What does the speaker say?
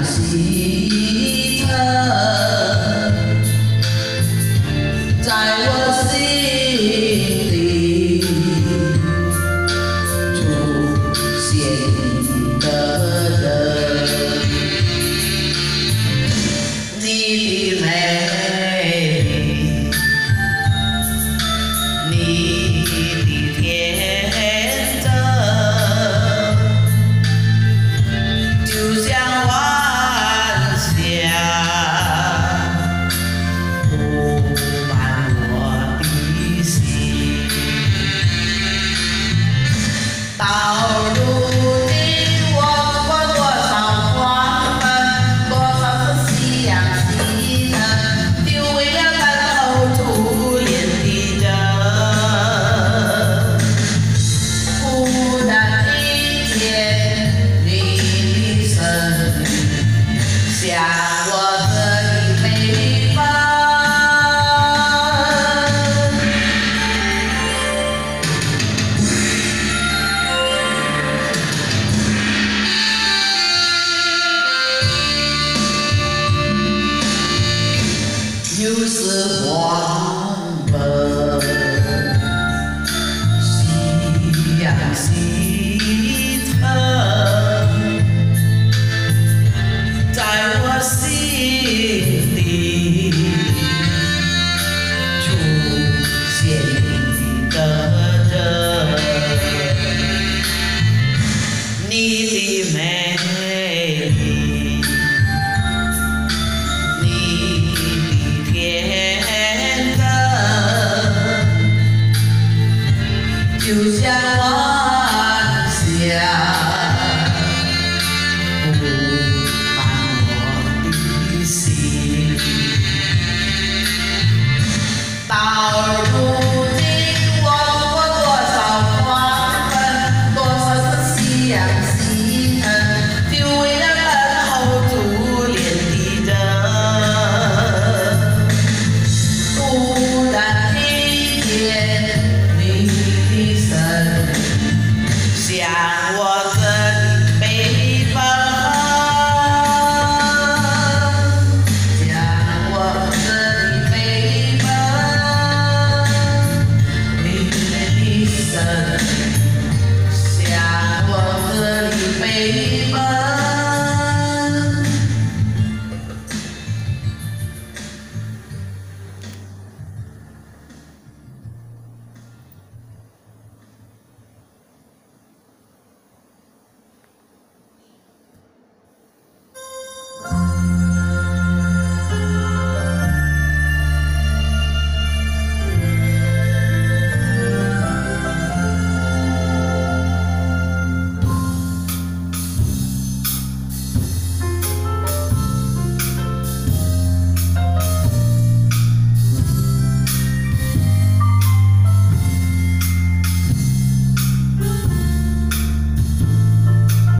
希特，在我心里出现的人，你的美丽，你的天真。 就像晚霞，布满我的心。到如今，我过多少黄昏，多少次夕阳西沉，就为了等候初恋的人。忽然听见你。 像我这一北方，又是黄昏，夕阳西沉。 心里出现的人，你的美丽，你的天真，就像晚霞。 到如今，我过多少黄昏，多少次夕阳西沉，就为了等候初恋的人。忽然听见你的声，像我这里北方，像我这里北方。 像我这里北方。